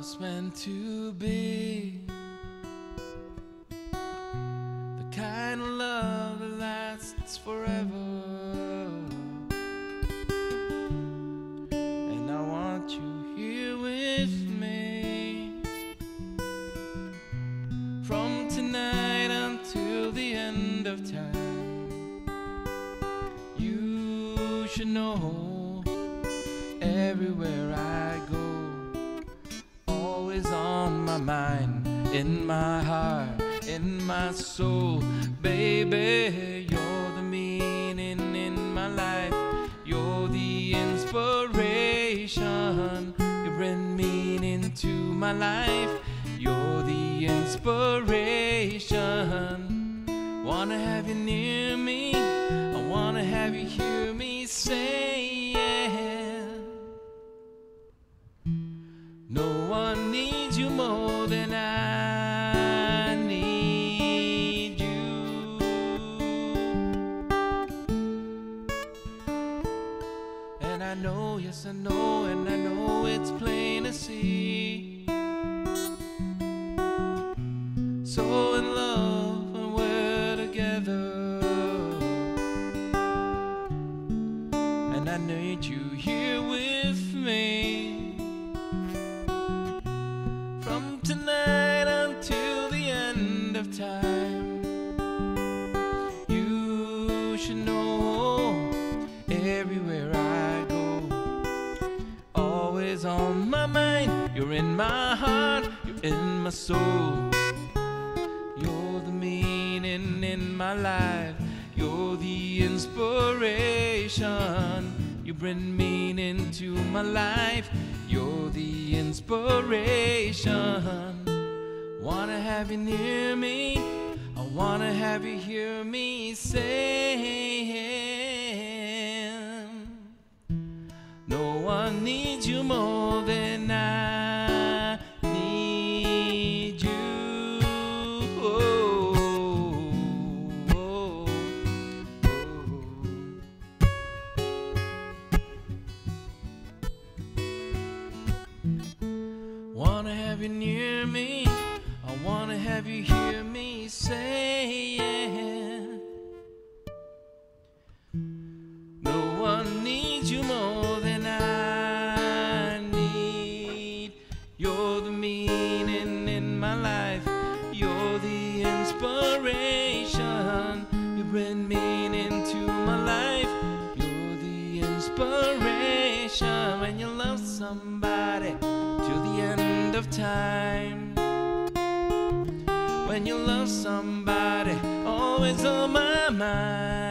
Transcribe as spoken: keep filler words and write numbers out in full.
was meant to be, the kind of love that lasts forever. And I want you here with me from tonight until the end of time. You should know everywhere I go, always on my mind, in my heart, in my soul. Baby, you're the meaning in my life. You're the inspiration. You bring meaning to my life. You're the inspiration. Wanna have you near me, I wanna have you hear me say, yeah. No one needs you more than I need you. And I know, yes I know, and I know it's plain to see. So in love when we're together, and I need you here with me from tonight until the end of time. You should know everywhere I go, always on my mind. You're in my heart, you're in my soul. You're the meaning in my life. You're the inspiration. You bring meaning to my life. You're the inspiration. Wanna have you near me, I wanna have you hear me say, no one needs you more than I need you. Oh, oh, oh. Wanna have you near me, I wanna have you hear me say, yeah. No one needs you more than I need. You're the meaning in my life. You're the inspiration. You bring meaning to my life. You're the inspiration. When you love somebody till the end of time. When you love somebody, always on my mind.